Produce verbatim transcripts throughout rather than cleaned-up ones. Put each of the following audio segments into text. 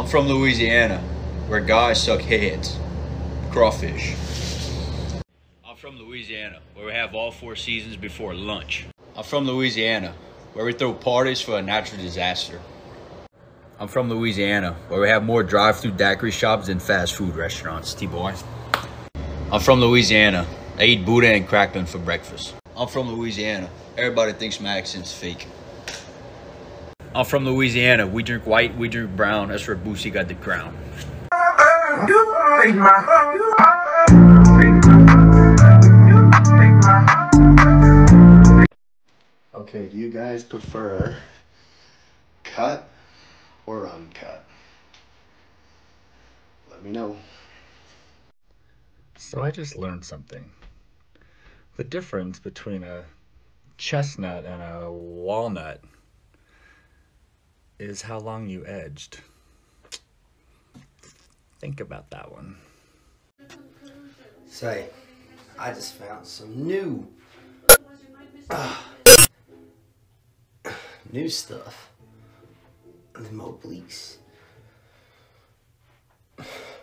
from Louisiana, where guys suck heads. Crawfish. I'm from Louisiana, where we have all four seasons before lunch. I'm from Louisiana, where we throw parties for a natural disaster. I'm from Louisiana, where we have more drive-through daiquiri shops than fast food restaurants, T-boy. I'm from Louisiana. I eat Buddha and crackling for breakfast. I'm from Louisiana. Everybody thinks my accent's fake. I'm from Louisiana. We drink white, we drink brown. That's where Boosie got the crown. Okay, do you guys prefer cut or uncut? Let me know. So I just learned something. The difference between a chestnut and a walnut is how long you edged. Think about that one. Say, I just found some new, uh, new stuff. The Moblies. I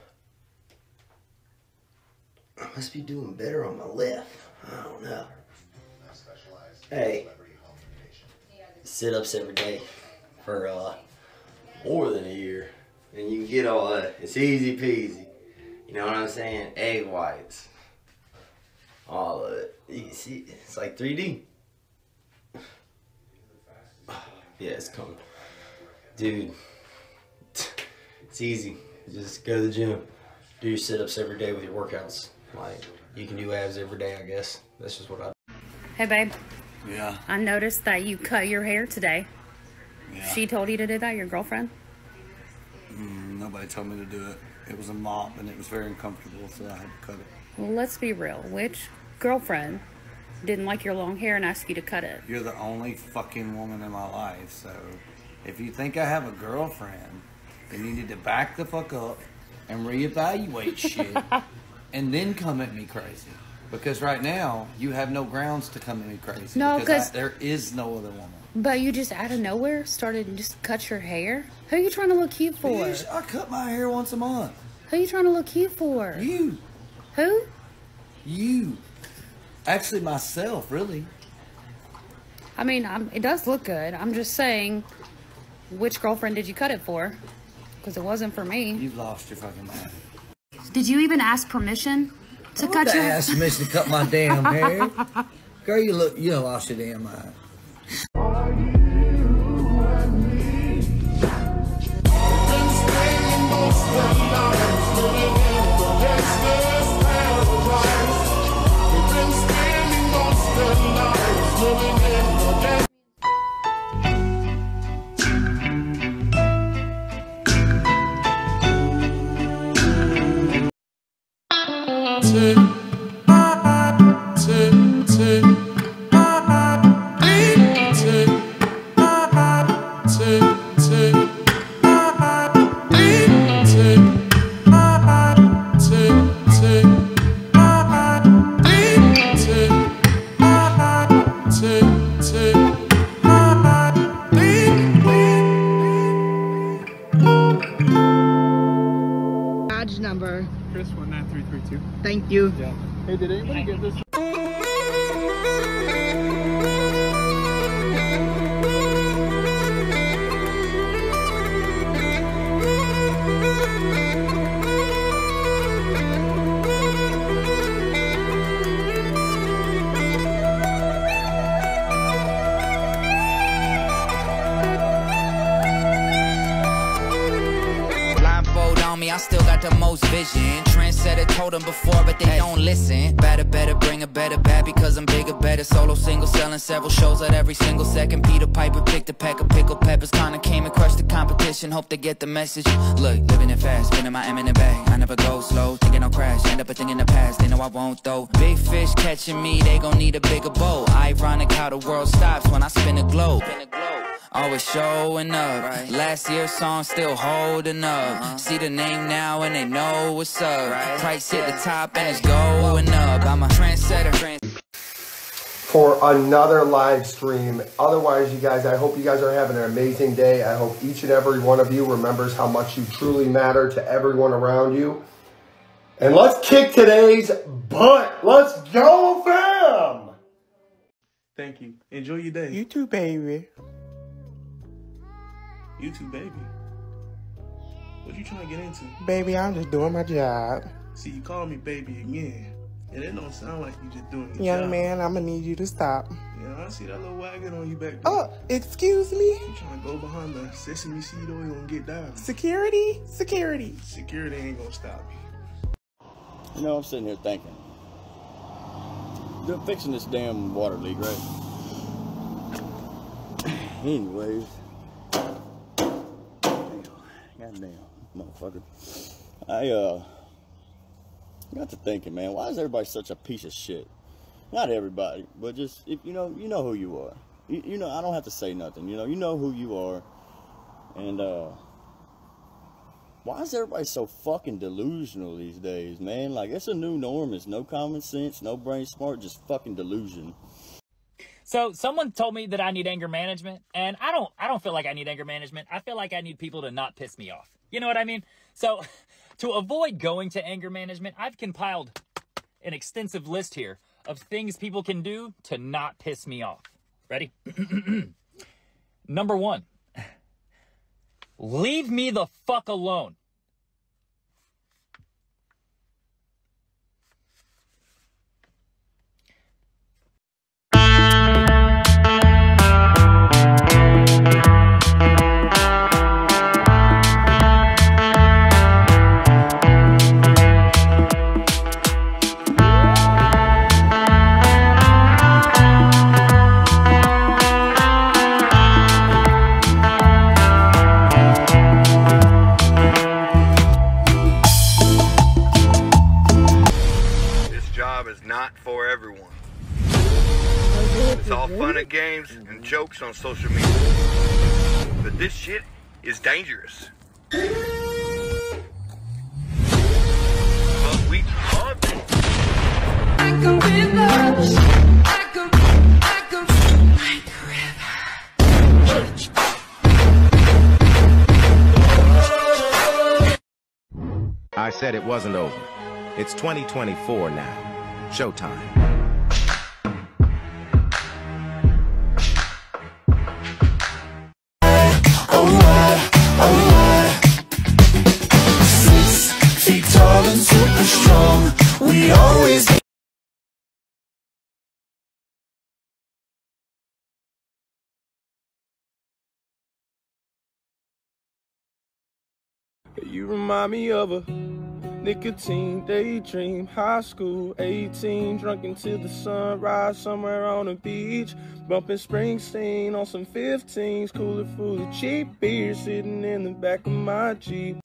must be doing better on my left. I don't know. Hey, sit-ups every day for uh, more than a year, and you can get all that. It's easy peasy. You know what I'm saying? Egg whites, all of it. You can see it's like three D. Yeah, it's coming, dude. It's easy. Just go to the gym, do your sit-ups every day with your workouts. Like, you can do abs every day, I guess. That's just what I do. Hey, babe. Yeah. I noticed that you cut your hair today. Yeah. She told you to do that, your girlfriend? Mm, nobody told me to do it. It was a mop, and it was very uncomfortable, so I had to cut it. Well, let's be real. Which girlfriend didn't like your long hair and asked you to cut it? You're the only fucking woman in my life, so if you think I have a girlfriend, then you need to back the fuck up and reevaluate shit and then come at me crazy. Because right now, you have no grounds to come at me crazy. No, because there is no other woman. But you just out of nowhere started and just cut your hair? Who are you trying to look cute for? Bitch, I cut my hair once a month. Who are you trying to look cute for? You. Who? You. Actually, myself, really. I mean, I'm, it does look good. I'm just saying, which girlfriend did you cut it for? Because it wasn't for me. You've lost your fucking mind. Did you even ask permission to cut your hair? I asked permission to cut my damn hair. Girl, you look, you done lost your damn mind. Badge number. Chris one nine three three two. Thank you. Yeah. Hey, did anybody get this? I still got the most vision. Trendsetter told them before, but they don't listen. Better, better, bring a better bad because I'm bigger, better. Solo, single, selling several shows at every single second. Peter Piper picked a pack of pickled peppers. Kinda came and crushed the competition. Hope they get the message. Look, living it fast, spinning my M in the bag. I never go slow, thinking I'll crash. End up a thing in the past, they know I won't though. Big fish catching me, they gon' need a bigger boat. Ironic how the world stops when I spin a globe. Always showing up, right. Last year's song still holding up, uh-huh. See the name now and they know what's up, right. Price hit the top and it's going up. I'm a trendsetter. for another live stream. Otherwise, you guys, I hope you guys are having an amazing day. I hope each and every one of you remembers how much you truly matter to everyone around you. And let's kick today's butt. Let's go, fam! Thank you. Enjoy your day. You too, baby. You too, baby. What you trying to get into? Baby, I'm just doing my job. See, you call me baby again. And it don't sound like you just doing your Young job. man, I'm gonna need you to stop. Yeah, I see that little wagon on you back there. Oh, excuse me? You trying to go behind the sesame seed or you gonna get down? Security? Security. Security ain't gonna stop you. You know, I'm sitting here thinking. They're fixing this damn water leak, right? Anyways. Goddamn, motherfucker. I, uh, got to thinking, man, why is everybody such a piece of shit? Not everybody, but just, if you know, you know who you are. You, you know, I don't have to say nothing, you know, you know who you are. And, uh, why is everybody so fucking delusional these days, man? Like, it's a new norm. It's no common sense, no brain smart, just fucking delusion. So someone told me that I need anger management, and I don't I don't feel like I need anger management. I feel like I need people to not piss me off. You know what I mean? So to avoid going to anger management, I've compiled an extensive list here of things people can do to not piss me off. Ready? Number one, leave me the fuck alone. For everyone. It's all fun and games and jokes on social media. But this shit is dangerous. But we love it. I can river. I can, I can like a river. I said it wasn't over. It's twenty twenty-four now. Showtime. Alright, alright. Six feet tall and super strong. We always. You remind me of a nicotine daydream, high school, eighteen, drunk until the sunrise, somewhere on the beach, bumping Springsteen on some fifteens, cooler full of cheap beer, sitting in the back of my Jeep.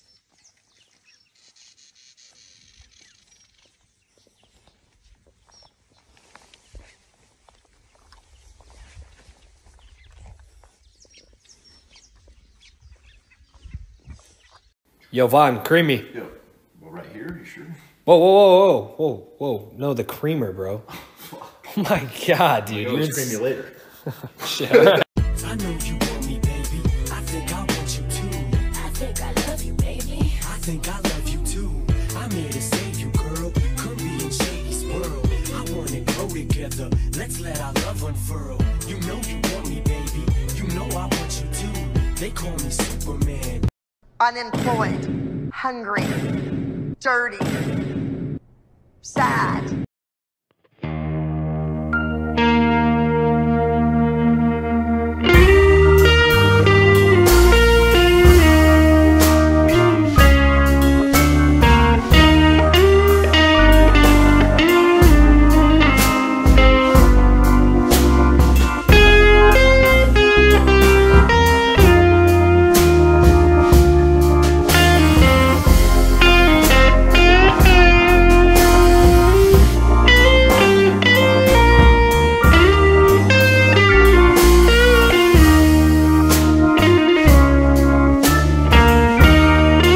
Yo, Vaughn, creamy. Yo, well, right here, you sure? Whoa, whoa, whoa, whoa, whoa, whoa. No, the creamer, bro. Oh my god, dude. I'll go cream you later. Shit, all right. I know you want me, baby. I think I want you too. I think I love you, baby. I think I love you too. I'm here to save you, girl. Korean shady swirl. I wanna grow together. Let's let our love unfurl. You know you want me, baby. You know I want you too. They call me Superman. Unemployed, hungry, dirty, sad.